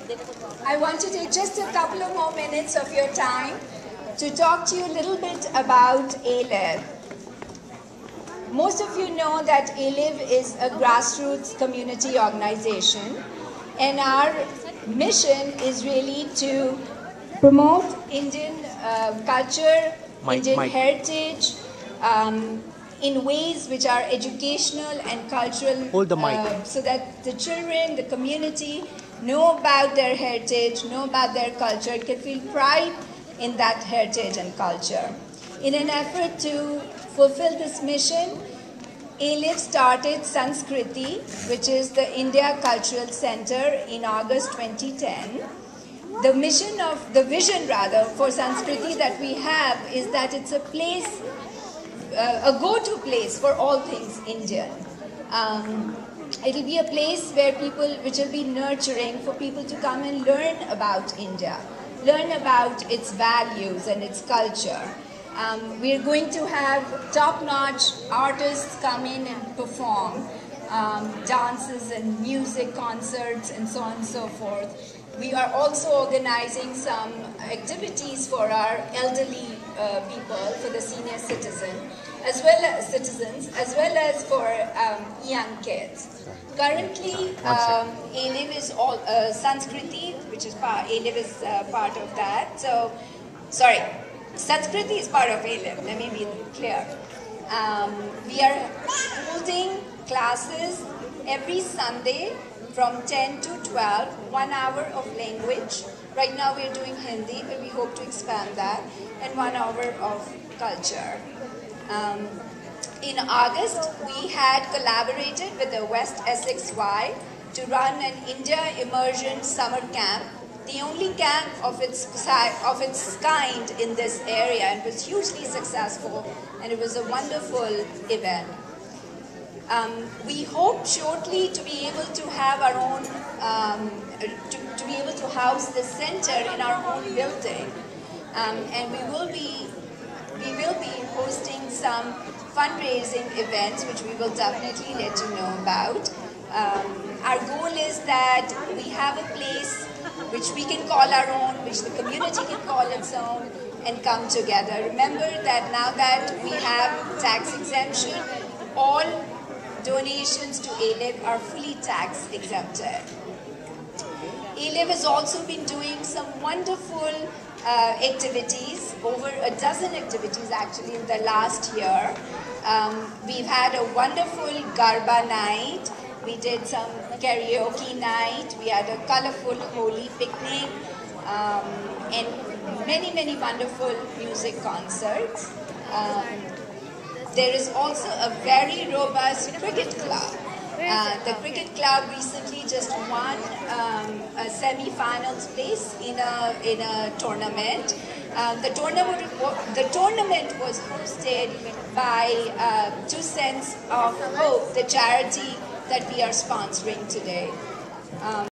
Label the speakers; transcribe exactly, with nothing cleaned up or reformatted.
Speaker 1: I want to take just a couple of more minutes of your time to talk to you a little bit about A L I V. Most of you know that A L I V is a grassroots community organization, and our mission is really to promote Indian uh, culture, Mike, Indian Mike. heritage, um, in ways which are educational and cultural,
Speaker 2: Hold the mic.
Speaker 1: Uh, so that the children, the community know about their heritage, know about their culture, can feel pride in that heritage and culture. In an effort to fulfill this mission, A L I V started Sanskriti, which is the India Cultural Center, in August twenty ten. The mission of, the vision rather, for Sanskriti that we have is that it's a place, uh, a go-to place for all things Indian. Um, it'll be a place where people, which will be nurturing for people to come and learn about India, learn about its values and its culture. Um, we're going to have top-notch artists come in and perform um, dances and music concerts and so on and so forth. We are also organizing some activities for our elderly uh, people, for the senior citizen, as well as citizens, as well as for um, young kids. Currently, um, A L I V is all uh, Sanskriti, which is part. A L I V is uh, part of that. So, sorry. Sanskriti is part of A L I V, let me be clear. Um, we are holding classes every Sunday from ten to twelve, one hour of language. Right now we're doing Hindi, but we hope to expand that, and one hour of culture. Um, in August, we had collaborated with the West Essex Y to run an India Immersion Summer Camp, the only camp of its, of its kind in this area, and was hugely successful, and it was a wonderful event. Um, we hope shortly to be able to have our own, um, to, to be able to house the center in our own building, um, and we will be, we will be hosting some fundraising events, which we will definitely let you know about. Um, our goal is that we have a place which we can call our own, which the community can call its own, and come together. Remember that now that we have tax exemption, all donations to A L I V are fully tax exempted. A L I V has also been doing some wonderful uh, activities, over a dozen activities actually in the last year. Um, we've had a wonderful Garba night. We did some karaoke night, we had a colorful Holi picnic, um, and many, many wonderful music concerts. Um, there is also a very robust cricket club. Uh, the cricket club recently just won um, a semi-finals place in a, in a tournament. Um, the, tournament the tournament was hosted by uh, Two Cents of Hope, the charity that we are sponsoring today. Um,